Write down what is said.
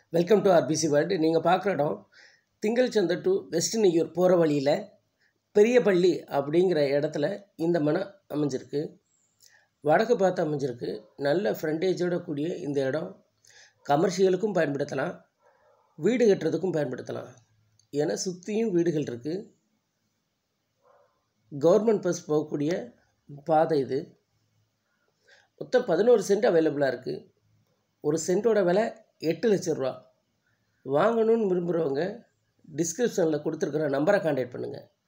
Welcome to RBC world. நீங்கள் பார்க்குற இடம் திங்கள் சந்தை டு வெஸ்ட் நெய்யூர் போகிற வழியில் பெரியபள்ளி அப்படிங்கிற இடத்துல இந்த மனை அமைஞ்சிருக்கு. வடக்கு பார்த்து அமைஞ்சிருக்கு. நல்ல ஃப்ரண்டேஜோட கூடிய இந்த இடம் கமர்ஷியலுக்கும் பயன்படுத்தலாம், வீடு கட்டுறதுக்கும் பயன்படுத்தலாம். ஏன்னா சுற்றியும் வீடுகள் இருக்குது. கவர்மெண்ட் பஸ் போகக்கூடிய பாதை இது. மொத்தம் 11 சென்ட் அவைலபிளாக இருக்குது. ஒரு சென்ட்டோட விலை 8 லட்சம் ரூபா. வாங்கணும்னு விரும்புகிறவங்க டிஸ்கிரிப்ஷனில் கொடுத்துருக்குற நம்பரை கான்டாக்ட் பண்ணுங்கள்.